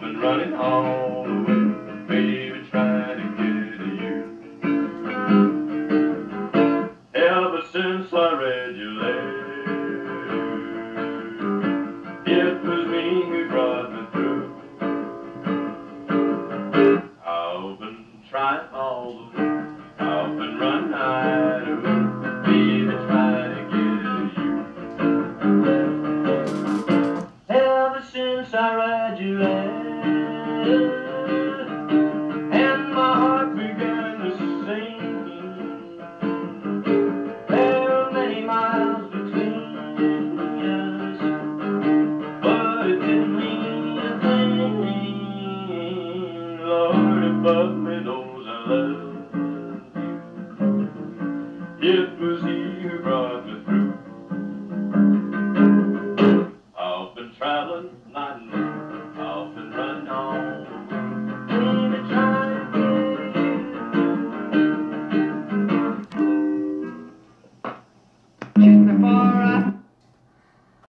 been running all the way, baby, trying to get to you. Ever since I read your letter, it was me who brought me through. I've been trying all the way, I've been running right away, baby, trying to get to you. Ever since I read your letter, and my heart began to sing. There are many miles between us, but it didn't mean a thing. Lord above me knows I love you. It was He who brought me through. I've been traveling